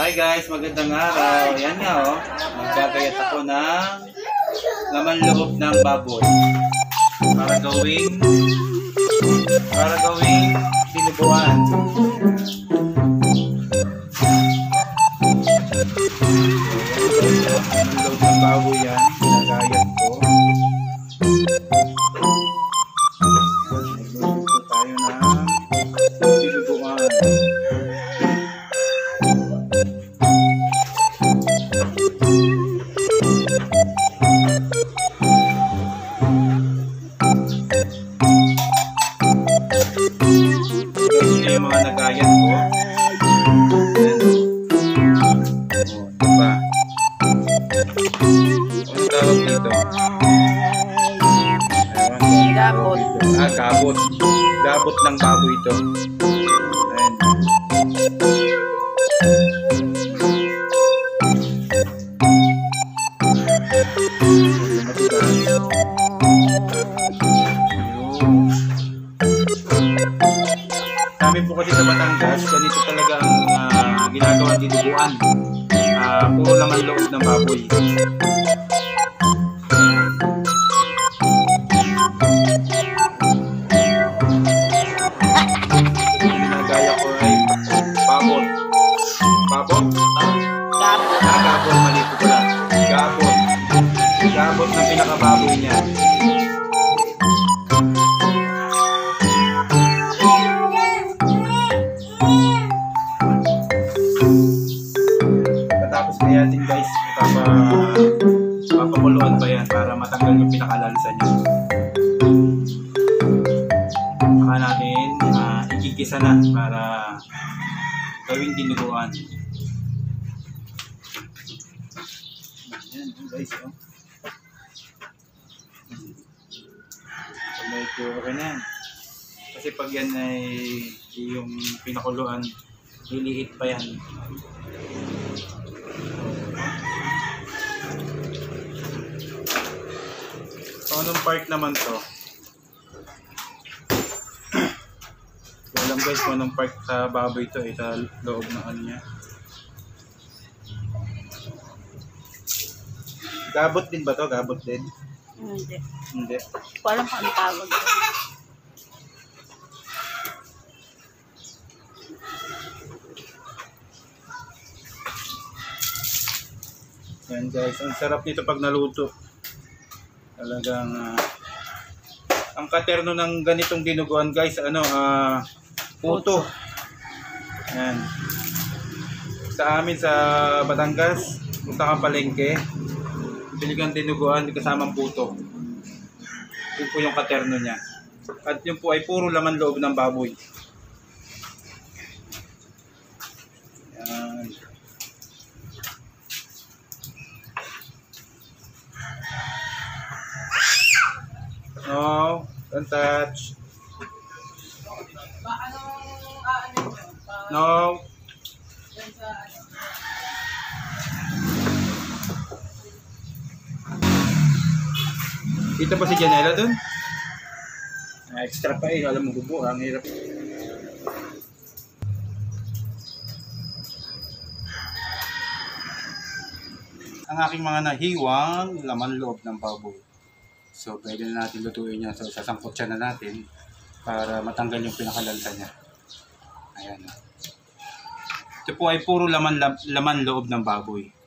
Hi guys, magandang araw. Yan nga oh, magkakayat ako ng laman loob ng baboy para gawing dinuguan. Laman loob ng baboy yan, ginagayat ko. Magluto tayo ng dinuguan. Yung mga nagayat ko. Diba? Anong tawag dito? Gabot. Gabot. Gabot ng baboy ito. Ayan. Kami po kasi sa Batangas, ganito talaga ang ginagawa dinuguan. Puro laman loob ng baboy. Ginagaya ko ay babot. Babot? Gabot. Gabot, mali po pala. Gabot. Gabot ng pinakababoy niya. Tapos kaya din guys, papakuluan pa yan para matanggal yung pinakalansa niya. Saka natin igigisa na para gawing dinuguan. Ayan guys, oh. So, medyo okay na yan. Kasi pag yan ay yung pinakuluan, liliit pa yan. So, anong part naman to? Alam guys kung anong part sa baboy to sa loob ng ano niya. Gabot din ba to? Gabot din? Hindi. Hindi. Walang kung anong tawag doon. Yan guys, ang sarap nito pag naluto. Talagang ang katerno ng ganitong dinuguan guys, puto. Yan. Sa amin sa Batangas, punta kang palengke, bili kang dinuguan kasamang puto. Yun po yung katerno niya. At yun po ay puro laman loob ng baboy. Yan. No, don't touch. No. Dito pa si Janela dun? Extra pa eh, alam mo bubo, ang hirap. Ang aking mga nahiwang laman loob ng baboy. So, pwede na natin lutuin yan. So, sasangkot siya na natin para matanggal yung pinakalansa niya. Ayan. Ito po ay puro laman loob ng baboy.